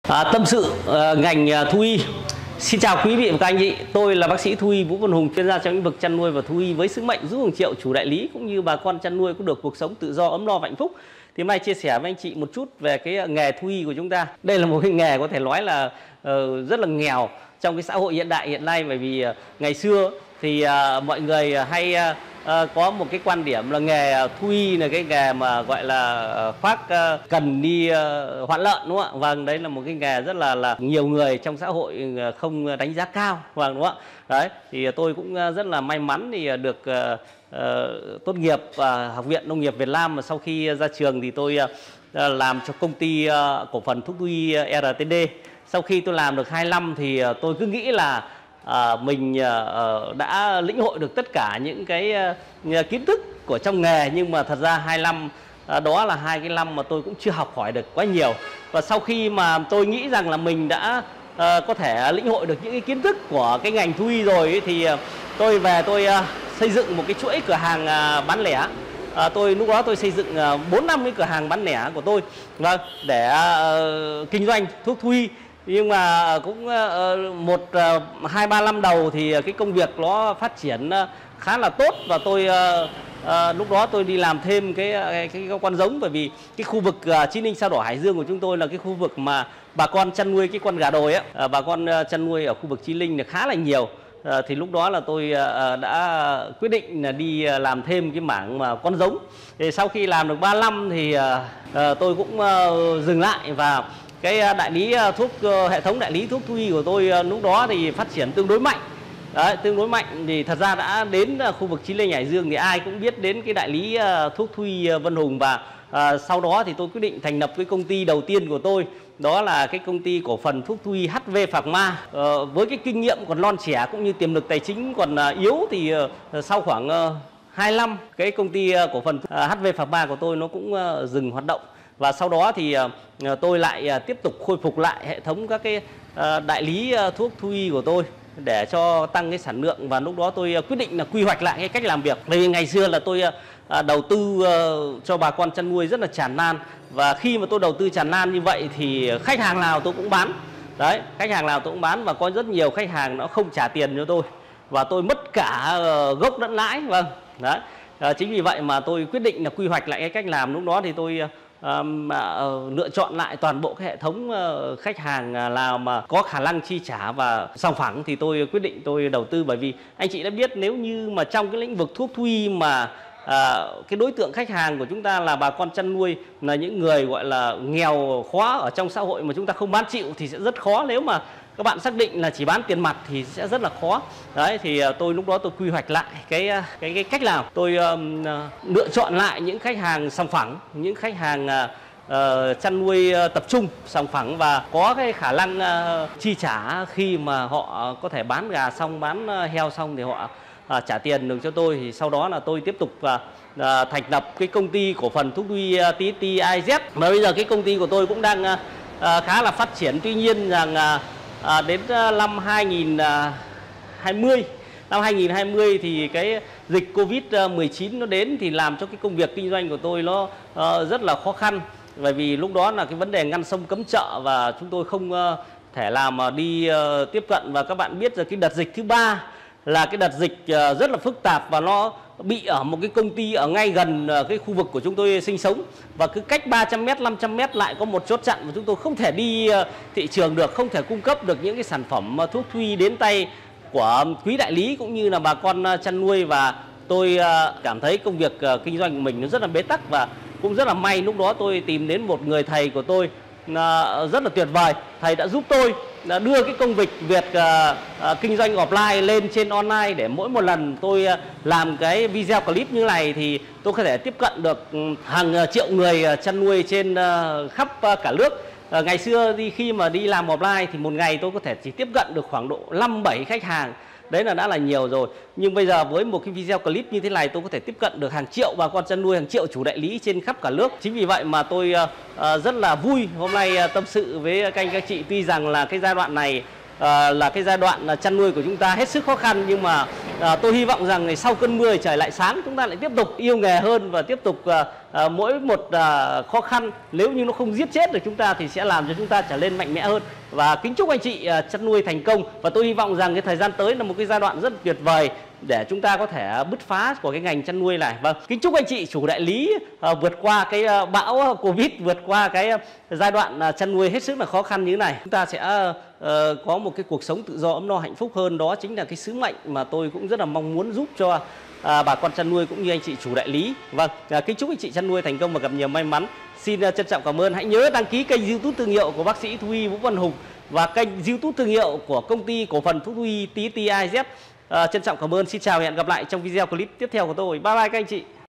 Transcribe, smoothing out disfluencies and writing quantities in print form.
Tâm sự ngành thú y. Xin chào quý vị và các anh chị, tôi là bác sĩ thú y Vũ Văn Hùng, chuyên gia trong lĩnh vực chăn nuôi và thú y với sứ mệnh giúp hàng triệu chủ đại lý cũng như bà con chăn nuôi có được cuộc sống tự do, ấm no và hạnh phúc. Thì hôm nay chia sẻ với anh chị một chút về cái nghề thú y của chúng ta. Đây là một cái nghề có thể nói là rất là nghèo trong cái xã hội hiện đại hiện nay, bởi vì ngày xưa thì mọi người hay có một cái quan điểm là nghề thú y là cái nghề mà gọi là khoác cần đi hoạn lợn, đúng không ạ? Vâng, đấy là một cái nghề rất là nhiều người trong xã hội không đánh giá cao, vâng, đúng không ạ? Đấy, thì tôi cũng rất là may mắn thì được tốt nghiệp Học viện Nông nghiệp Việt Nam, mà sau khi ra trường thì tôi làm cho công ty cổ phần thuốc thú y RTD. Sau khi tôi làm được 2 năm thì tôi cứ nghĩ là mình đã lĩnh hội được tất cả những cái kiến thức của trong nghề, nhưng mà thật ra 2 năm đó là 2 cái năm mà tôi cũng chưa học hỏi được quá nhiều. Và sau khi mà tôi nghĩ rằng là mình đã có thể lĩnh hội được những cái kiến thức của cái ngành thú y rồi ấy, thì tôi về tôi xây dựng một cái chuỗi cửa hàng bán lẻ. Lúc đó tôi xây dựng 4 năm cái cửa hàng bán lẻ của tôi, vâng, để kinh doanh thuốc thú y. Nhưng mà cũng 2-3 năm đầu thì cái công việc nó phát triển khá là tốt, và tôi lúc đó tôi đi làm thêm cái con giống, bởi vì cái khu vực Chí Linh Sao Đỏ Hải Dương của chúng tôi là cái khu vực mà bà con chăn nuôi cái con gà đồi á, bà con chăn nuôi ở khu vực Chí Linh là khá là nhiều. Thì lúc đó là tôi đã quyết định là đi làm thêm cái mảng mà con giống. Thì sau khi làm được 3 năm thì tôi cũng dừng lại, và cái đại lý hệ thống đại lý thuốc thú y của tôi lúc đó thì phát triển tương đối mạnh. Đấy, tương đối mạnh thì thật ra đã đến khu vực Chí Linh Hải Dương thì ai cũng biết đến cái đại lý thuốc thú y Văn Hùng. Và sau đó thì tôi quyết định thành lập cái công ty đầu tiên của tôi, đó là cái công ty cổ phần thuốc thú y HV Pharma. Với cái kinh nghiệm còn non trẻ cũng như tiềm lực tài chính còn yếu thì sau khoảng 2 năm cái công ty cổ phần HV Pharma của tôi nó cũng dừng hoạt động. Và sau đó thì tôi lại tiếp tục khôi phục lại hệ thống các cái đại lý thuốc thú y của tôi để cho tăng cái sản lượng. Và lúc đó tôi quyết định là quy hoạch lại cái cách làm việc. Bởi vì ngày xưa là tôi đầu tư cho bà con chăn nuôi rất là tràn lan, và khi mà tôi đầu tư tràn lan như vậy thì khách hàng nào tôi cũng bán. Đấy, khách hàng nào tôi cũng bán, và có rất nhiều khách hàng nó không trả tiền cho tôi, và tôi mất cả gốc lẫn lãi. Vâng, đấy. Chính vì vậy mà tôi quyết định là quy hoạch lại cái cách làm. Lúc đó thì tôi lựa chọn lại toàn bộ cái hệ thống khách hàng nào mà có khả năng chi trả và sòng phẳng thì tôi quyết định tôi đầu tư. Bởi vì anh chị đã biết, nếu như mà trong cái lĩnh vực thuốc thú y mà cái đối tượng khách hàng của chúng ta là bà con chăn nuôi, là những người gọi là nghèo khó ở trong xã hội mà chúng ta không bán chịu thì sẽ rất khó. Nếu mà các bạn xác định là chỉ bán tiền mặt thì sẽ rất là khó. Đấy, thì tôi lúc đó tôi quy hoạch lại cái cách làm. Tôi lựa chọn lại những khách hàng sòng phẳng, những khách hàng chăn nuôi tập trung sòng phẳng và có cái khả năng chi trả. Khi mà họ có thể bán gà xong, bán heo xong thì họ trả tiền được cho tôi. Thì sau đó là tôi tiếp tục thành lập cái công ty cổ phần thuốc thú y TXT IZ. Mà bây giờ cái công ty của tôi cũng đang khá là phát triển. Tuy nhiên rằng đến năm 2020 thì cái dịch Covid-19 nó đến thì làm cho cái công việc kinh doanh của tôi nó rất là khó khăn. Bởi vì lúc đó là cái vấn đề ngăn sông cấm chợ và chúng tôi không thể làm mà đi tiếp cận. Và các bạn biết rồi, cái đợt dịch thứ 3 là cái đợt dịch rất là phức tạp, và nó bị ở một cái công ty ở ngay gần cái khu vực của chúng tôi sinh sống, và cứ cách 300m 500m lại có một chốt chặn, và chúng tôi không thể đi thị trường được, không thể cung cấp được những cái sản phẩm thuốc thú y đến tay của quý đại lý cũng như là bà con chăn nuôi. Và tôi cảm thấy công việc kinh doanh của mình nó rất là bế tắc, và cũng rất là may lúc đó tôi tìm đến một người thầy của tôi rất là tuyệt vời. Thầy đã giúp tôi đưa cái công việc kinh doanh offline lên trên online, để mỗi một lần tôi làm cái video clip như này thì tôi có thể tiếp cận được hàng triệu người chăn nuôi trên khắp cả nước. Ngày xưa khi mà đi làm offline thì một ngày tôi có thể chỉ tiếp cận được khoảng độ 5-7 khách hàng. Đấy là đã là nhiều rồi. Nhưng bây giờ với một cái video clip như thế này, tôi có thể tiếp cận được hàng triệu bà con chăn nuôi, hàng triệu chủ đại lý trên khắp cả nước. Chính vì vậy mà tôi rất là vui hôm nay tâm sự với các anh các chị. Tuy rằng là cái giai đoạn này là cái giai đoạn chăn nuôi của chúng ta hết sức khó khăn, nhưng mà tôi hy vọng rằng sau cơn mưa trời lại sáng, chúng ta lại tiếp tục yêu nghề hơn và tiếp tục mỗi một khó khăn nếu như nó không giết chết được chúng ta thì sẽ làm cho chúng ta trở nên mạnh mẽ hơn. Và kính chúc anh chị chăn nuôi thành công, và tôi hy vọng rằng cái thời gian tới là một cái giai đoạn rất tuyệt vời để chúng ta có thể bứt phá của cái ngành chăn nuôi này. Vâng, kính chúc anh chị chủ đại lý vượt qua cái bão Covid, vượt qua cái giai đoạn chăn nuôi hết sức là khó khăn như thế này. Chúng ta sẽ có một cái cuộc sống tự do ấm no hạnh phúc hơn. Đó chính là cái sứ mệnh mà tôi cũng rất là mong muốn giúp cho bà con chăn nuôi cũng như anh chị chủ đại lý. Vâng, kính chúc anh chị chăn nuôi thành công và gặp nhiều may mắn. Xin trân trọng cảm ơn. Hãy nhớ đăng ký kênh YouTube thương hiệu của bác sĩ thú y Vũ Văn Hùng và kênh YouTube thương hiệu của công ty cổ phần thú y TTIZ. Trân trọng cảm ơn. Xin chào và hẹn gặp lại trong video clip tiếp theo của tôi. Bye bye các anh chị.